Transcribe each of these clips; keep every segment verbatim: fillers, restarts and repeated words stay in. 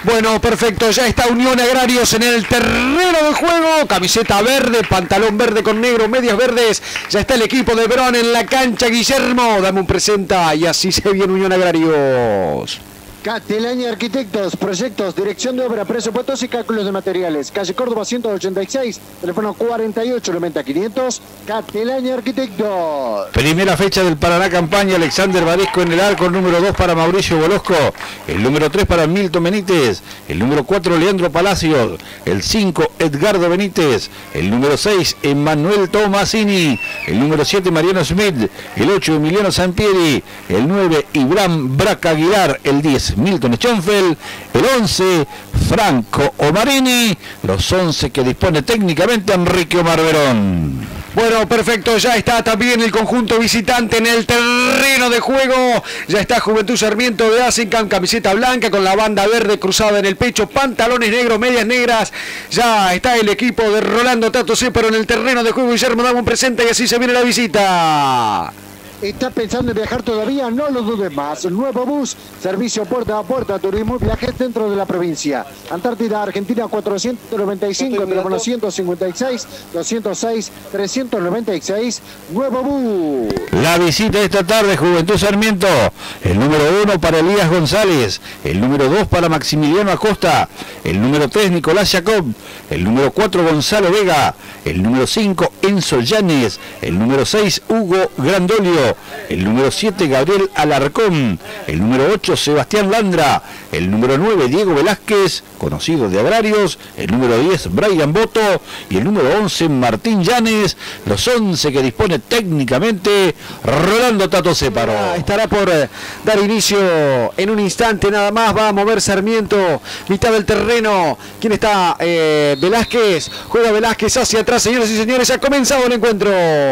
Bueno, perfecto, ya está Unión Agrarios en el terreno de juego, camiseta verde, pantalón verde con negro, medias verdes, ya está el equipo de Verón en la cancha. Guillermo, dame un presenta y así se viene Unión Agrarios. Catelaña Arquitectos, proyectos, dirección de obra, presupuestos y cálculos de materiales. Calle Córdoba ciento ochenta y seis, teléfono cuarenta y ocho noventa quinientos. Catelaña Arquitectos. Primera fecha del Paraná Campaña, Alexander Varesco en el arco, el número dos para Mauricio Bolosco, el número tres para Milton Benítez, el número cuatro Leandro Palacios, el cinco Edgardo Benítez, el número seis Emanuel Tomasini, el número siete Mariano Smith, el ocho Emiliano Sampieri, el nueve Ibrahim Braca Aguilar, el diez Milton Schonfeld, el once Franco Omarini, los once que dispone técnicamente Enrique Omar Verón. Bueno, perfecto, ya está también el conjunto visitante en el terreno de juego. Ya está Juventud Sarmiento de Asincan, camiseta blanca con la banda verde cruzada en el pecho, pantalones negros, medias negras. Ya está el equipo de Rolando Tato Cepero en el terreno de juego. Guillermo, dame un presente y así se viene la visita. ¿Está pensando en viajar todavía? No lo dudes más. Nuevo bus, servicio puerta a puerta, turismo y viajes dentro de la provincia. Antártida, Argentina, cuatrocientos noventa y cinco, teléfono ciento cincuenta y seis, doscientos seis, trescientos noventa y seis. Nuevo bus. La visita esta tarde, Juventud Sarmiento. El número uno para Elías González, el número dos para Maximiliano Acosta, el número tres Nicolás Jacob, el número cuatro Gonzalo Vega, el número cinco Enzo Llanes, el número seis Hugo Grandolio, el número siete Gabriel Alarcón, el número ocho Sebastián Landra, el número nueve Diego Velázquez, conocido de Agrarios, el número diez Brian Boto y el número once Martín Llanes, los once que dispone técnicamente Rolando Tato Cepero. Estará por eh, dar inicio en un instante nada más, va a mover Sarmiento, mitad del terreno. ¿Quién está? Eh, Velázquez, juega Velázquez hacia atrás, señoras y señores, ha comenzado el encuentro.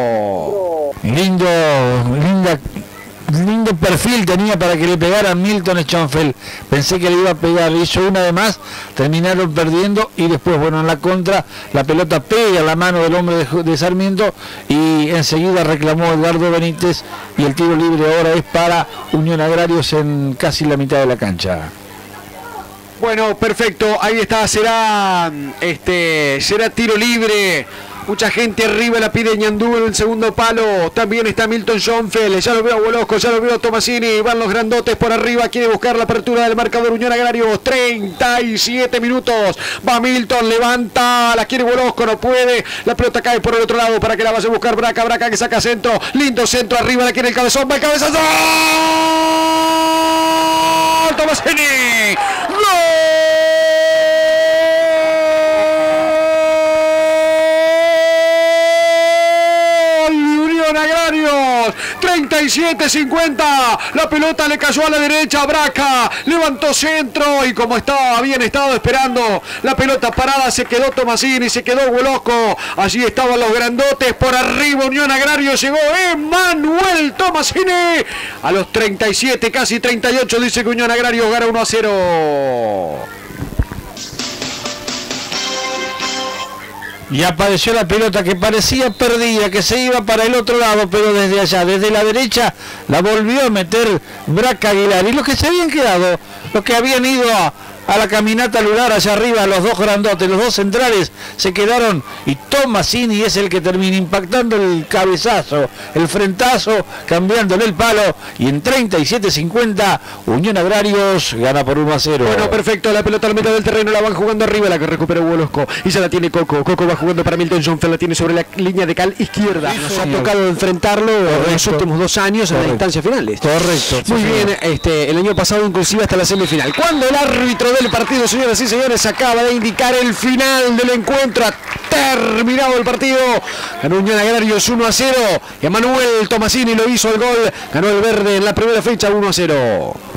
Lindo, linda, lindo perfil tenía para que le pegara a Milton Schonfeld. Pensé que le iba a pegar, hizo una de más, terminaron perdiendo y después, bueno, en la contra, la pelota pega a la mano del hombre de, de Sarmiento y enseguida reclamó Edgardo Benítez y el tiro libre ahora es para Unión Agrarios en casi la mitad de la cancha. Bueno, perfecto, ahí está, será, este, será tiro libre. Mucha gente arriba, la pide Ñandú en el segundo palo. También está Milton Schonfeld. Ya lo veo a Bolosco, ya lo veo a Tomasini. Van los grandotes por arriba. Quiere buscar la apertura del marcador Unión Agrarios. treinta y siete minutos. Va Milton, levanta. La quiere Bolosco, no puede. La pelota cae por el otro lado para que la vaya a buscar Braca. Braca que saca centro. Lindo centro arriba. La quiere el cabezón. Va el cabezazo. Tomasini. ¡Gol! Agrarios, treinta y siete cincuenta, la pelota le cayó a la derecha a Braca, levantó centro y como estaba, habían estado esperando la pelota parada, se quedó Tomasini, se quedó Bolosco, allí estaban los grandotes, por arriba Unión Agrarios, llegó Emanuel Tomasini, a los treinta y siete, casi treinta y ocho, dice que Unión Agrarios gana uno a cero. Y apareció la pelota que parecía perdida, que se iba para el otro lado, pero desde allá, desde la derecha, la volvió a meter Braca Aguilar. Y los que se habían quedado, los que habían ido a, a la caminata lunar allá arriba, los dos grandotes, los dos centrales, se quedaron y Tomasini es el que termina impactando el cabezazo, el frentazo, cambiándole el palo y en treinta y siete cincuenta Unión Agrarios gana por uno a cero. Bueno, perfecto, la pelota al medio del terreno, la van jugando arriba, la que recuperó Bolosco y se la tiene Coco. Coco va jugando para Milton Schonfeld, la tiene sobre la línea de cal izquierda. Nos ha tocado enfrentarlo Correcto. en los últimos dos años Correcto. en las instancias finales. Correcto. Muy sí, bien, este, el año pasado inclusive hasta la semifinal. Cuando el árbitro del partido, señoras y señores, acaba de indicar el final del encuentro, ha terminado el partido, ganó Unión Agrarios uno a cero, Emanuel Tomasini lo hizo el gol, ganó el verde en la primera fecha uno a cero.